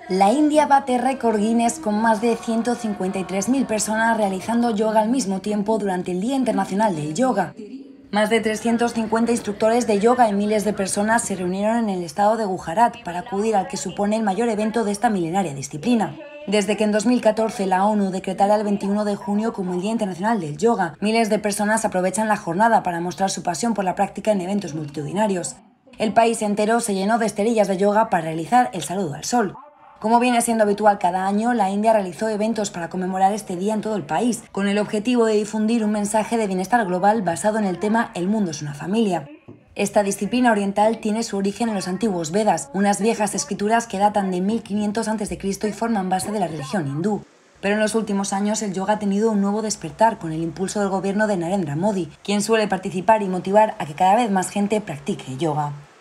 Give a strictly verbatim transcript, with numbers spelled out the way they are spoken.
La India bate récord Guinness con más de ciento cincuenta y tres mil personas realizando yoga al mismo tiempo durante el Día Internacional del Yoga. Más de trescientos cincuenta instructores de yoga y miles de personas se reunieron en el estado de Gujarat para acudir al que supone el mayor evento de esta milenaria disciplina. Desde que en dos mil catorce la ONU decretara el veintiuno de junio como el Día Internacional del Yoga, miles de personas aprovechan la jornada para mostrar su pasión por la práctica en eventos multitudinarios. El país entero se llenó de esterillas de yoga para realizar el saludo al sol. Como viene siendo habitual cada año, la India realizó eventos para conmemorar este día en todo el país, con el objetivo de difundir un mensaje de bienestar global basado en el tema El mundo es una familia. Esta disciplina oriental tiene su origen en los antiguos Vedas, unas viejas escrituras que datan de mil quinientos antes de Cristo y forman base de la religión hindú. Pero en los últimos años el yoga ha tenido un nuevo despertar con el impulso del gobierno de Narendra Modi, quien suele participar y motivar a que cada vez más gente practique yoga.